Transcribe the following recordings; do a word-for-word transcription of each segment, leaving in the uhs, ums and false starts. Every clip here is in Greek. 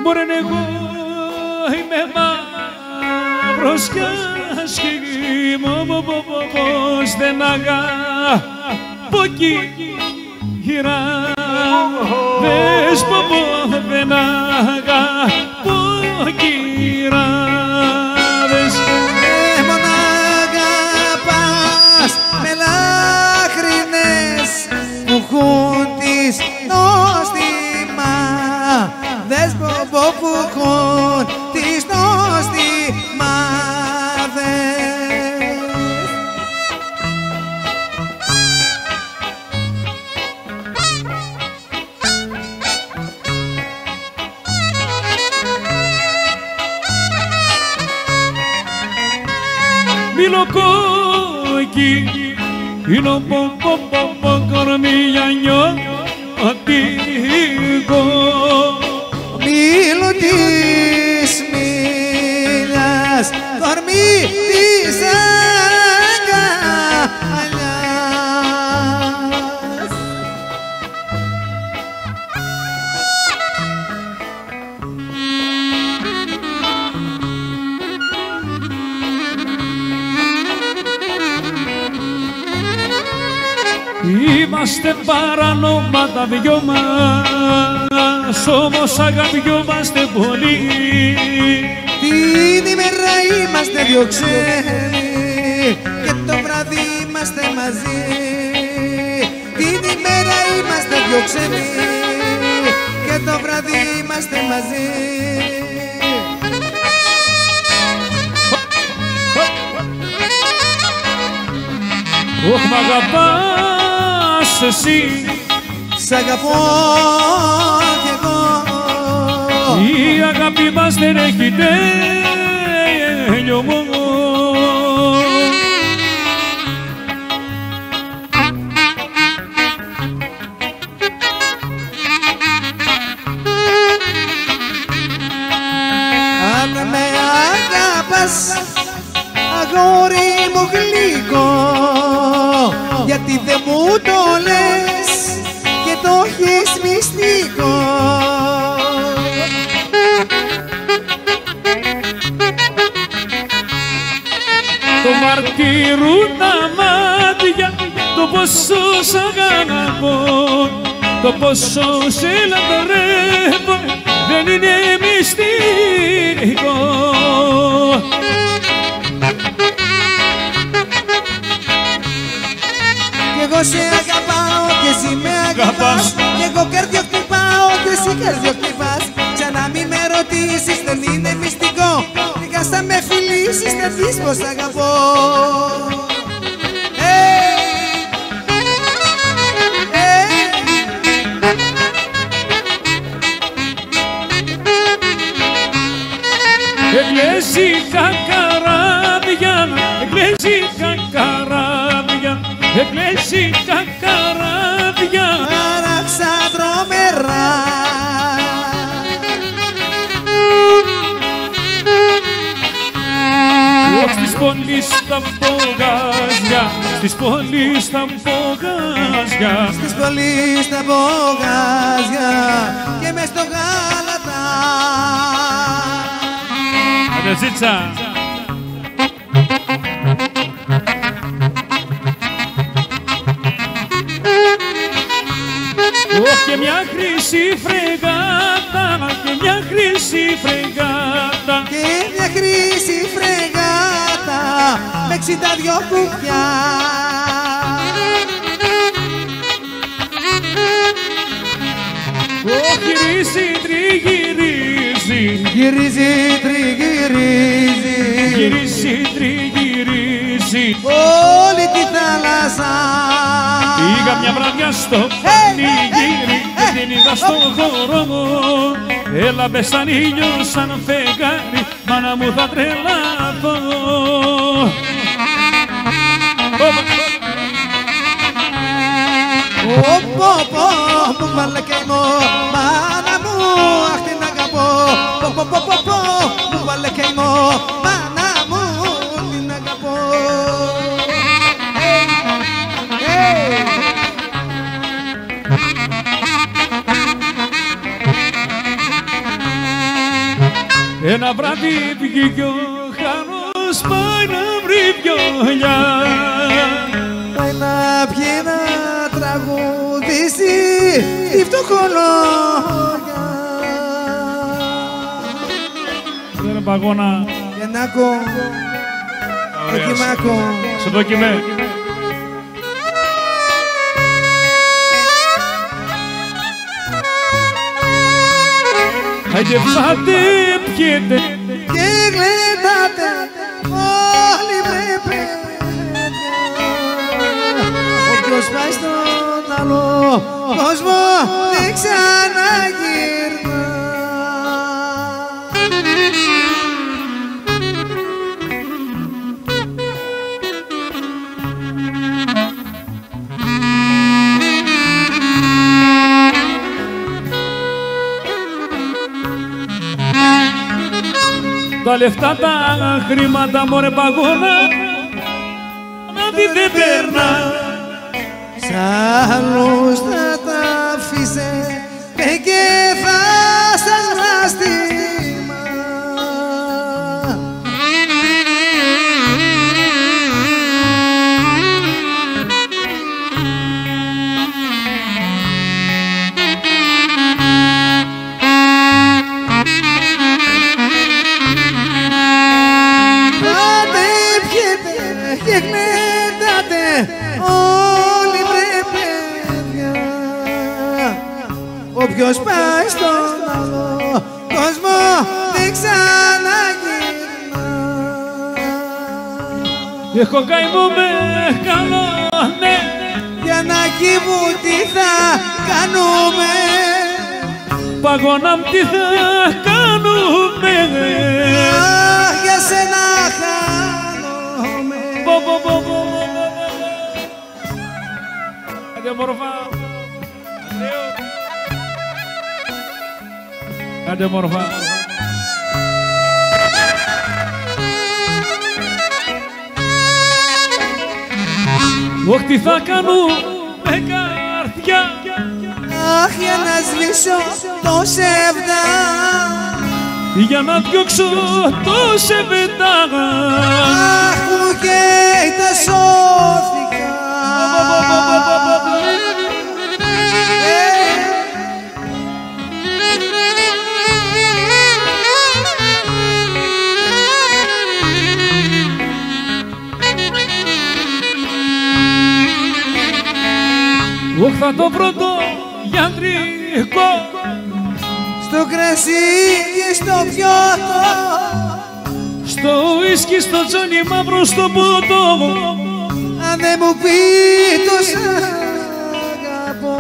Μπορεί εγώ είμαι μαύρος κι άσχημο πως δεν αγαπώ κύρα δες πως δεν αγαπώ κύρα δες μόνο αγαπάς με λάχρινες που έχουν τις νόστιμα δες πω που έχουν τις νόστιμα Μιλοκόκκι είναι ο ποποποπο κορμιλιανιό αττικό μήλο της μήλιας κορμί της αγκαλιάς Είμαστε παράνομα τα δυο μας, όμως αγαπιόμαστε πολύ. Την ημέρα είμαστε δυο ξένοι και το βράδυ είμαστε μαζί. Την ημέρα είμαστε δυο ξένοι και το βράδυ είμαστε μαζί. Ωχ, μ' αγαπάς εσύ, σ' αγαπώ κι εγώ. Η αγάπη μας δεν έχει τέλειωμό. Αν με αγαπάς, αγόρι μου γλυκό, γιατί δεν μου το λες και το έχεις μυστικό. Το μαρτύρουν τα μάτια, το πόσο σ' αγαπώ, το πόσο σε λατρεύω, δεν είναι μυστικό. Κι εγώ σε αγαπάω και εσύ με αγαπάς, κι εγώ κέρδιο χτυπάω και εσύ κέρδιο χτυπάς. Ξανά μη με ρωτήσεις, δεν είναι μυστικό, λίγα σαν με φιλήσεις θα δεις πως αγαπώ. Εγγλέζικα καράβια, εγγλέζικα καράβια, εγγλέζικα καράβια Άραξα τρομερά. Στις πόλεις τα πογάζια, στις πόλεις τα πογάζια, Στις πόλεις τα πογάζια και μες στο Γάλατα. Άντε ζήτσα! Ωχ, και μια χρυσή φρεγάτα, και μια χρυσή φρεγάτα, Και μια χρυσή φρεγάτα με εξήντα δυο κουπιά. Ωχ, γυρίζει, τριγυρίζει, Γυρίζει, τριγυρίζει, γυρίζει, τριγυρίζει. όλη τη θάλασσα. Πήγα μια βραδιά στο πανηγύρι και την είδα στο χώρο μου. Έλα μπες σαν ήλιο, σαν φεγγάρι, μάνα μου θα τρελαθώ. Ωπω, πω, μου βάλε καημό, μάνα μου, αχ την αγαπώ. Πω, πω, πω, πω, πω, μου βάλε καημό, μάνα μου, την αγαπώ. Ένα βράδυ βγήκε ο Χάνος, πάει να βρει βιολιά. Πάει να πιει να τραγουδήσει τη φτωχολόγια. Δεν παγώνα. Γεννάκο, δοκιμάκο. Σε δοκιμέ. Άιντε φάτε, πιέτε και γλεντάτε όλοι βρε παιδιά. Όποιος πάει στον άλλο κόσμο δεν ξαναγυρνά. τα λεφτά τα χρήματα μωρέ παγώνα να τη δεν περνά. Σ' άλλους θα τα αφήσετε και θα σας λαστήμα. Πάτε πιέτε και γλεντάτε όλοι βρε παιδιά. Όποιος πάει στον άλλο κόσμο δεν ξαναγυρνά. Έχω καημό με καλό, ναι. Για να κύβου τι θα κάνουμε, Παγώνα μ' τι θα κάνουμε. αχ, για σένα χάνομαι. Πο, πο, πο, πο, πο, πο. Άντε μορφά. Άντε μορφά. Ωχ, τι θα κάνουμε καρδιά, Αχ, για να σβήσω το σεβδά, για να διώξω το σεβετά. αχ, που καίει τα σώθηκα. Ωχ, θα το πρώτο γιατρικό, Στο κρασί και στο πιότο, στο ουίσκι, στο τζόνι μαύρο, στο ποτό. αν δεν μου πει το σ' αγαπώ.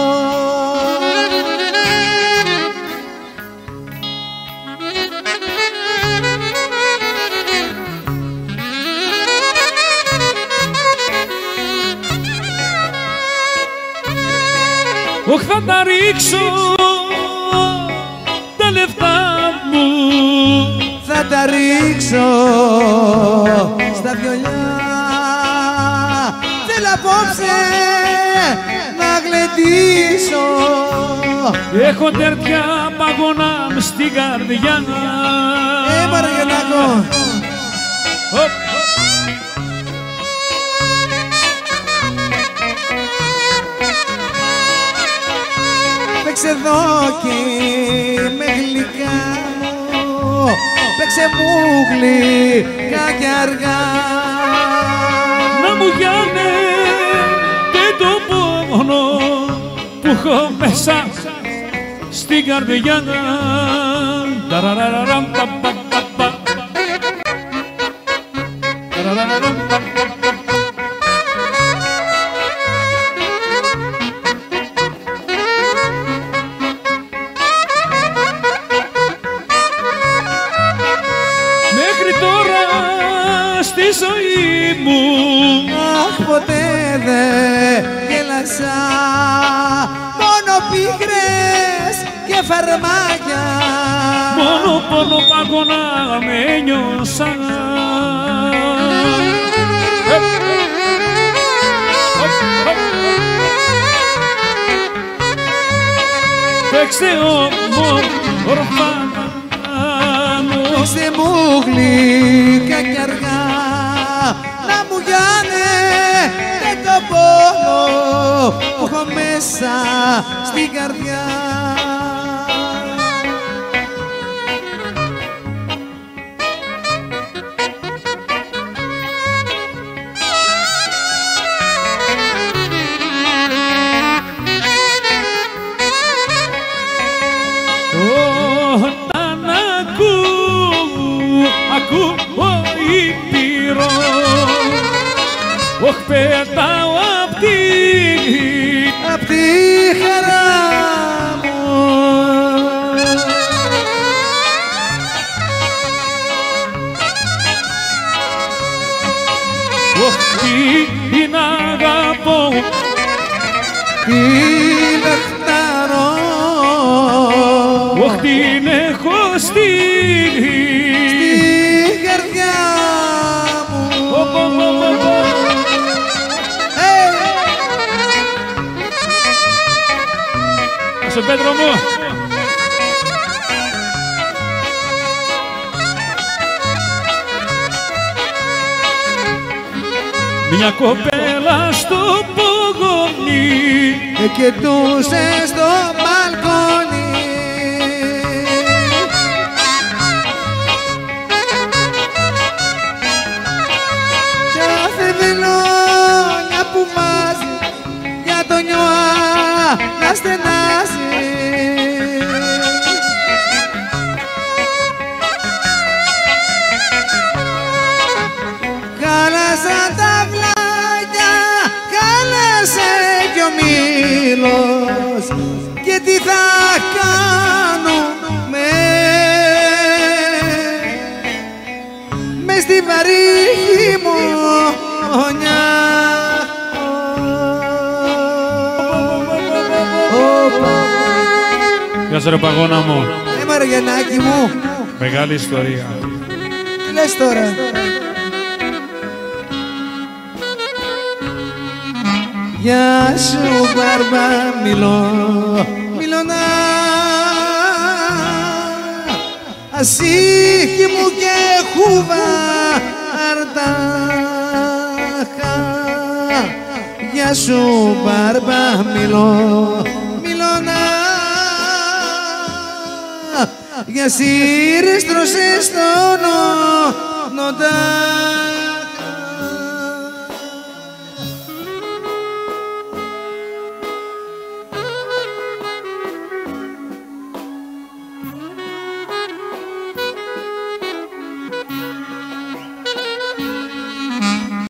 Ωχ, θα τα ρίξω τα λεφτά μου, Θα τα ρίξω στα βιολιά. Θέλω απόψε να γλεντήσω. έχω τερτιά παγώνα μ' στην καρδιά. Ε, Μαργενάκο, Οπ. παίξε εδώ και με γλυκά μου, παίξε μου γλυκά και αργά. Να μου γιάνε και το πόνο που έχω μέσα στην καρδιά. Ταραραραραμ, πα, πα, πα, πα. Ταραραραραμ, πα, πα, πα. Μέχρι τώρα στη ζωή μου Αχ, ποτέ δεν γέλασα, μόνο πίκρες και φαρμάκια. μόνο πόνο παγώνα με νιώσα. Παίξε όμορφα μου, Δώστε μου γλυκά κι αργά να μου γιάνετε το πόνο που έχω μέσα στην καρδιά. Ακούω ήπειρο, όχ πετάω απ' τη, απ' τη χαρά μου. Όχ την αγαπώ, την αχταρώ, όχ την έχω στείλει στην καρδιά μου. Άσε Πέτρο μου. Μια κοπέλα στο πογόνι εκαιτούσε στο μπαλκόνι. Κάθε βελόνια που βάζει για το νιώα να στενάζει. Χάλασαν τα βλάκια, χάλασε κι ο μήλος και τι θα κάνουμε μες στη βαρύ χειμώνια. Γεια σου ρε παγώνα μου. Ε, Μαριανάκη μου. Μεγάλη ιστορία. Τι λες τώρα? Γεια σου μπάρμπα, μιλώ, μιλώνα ασύχη μου και χούβα αρτάχα. Γεια σου μπάρμπα, μιλώ, μιλώνα για σύρες τρώσες στον νοτά.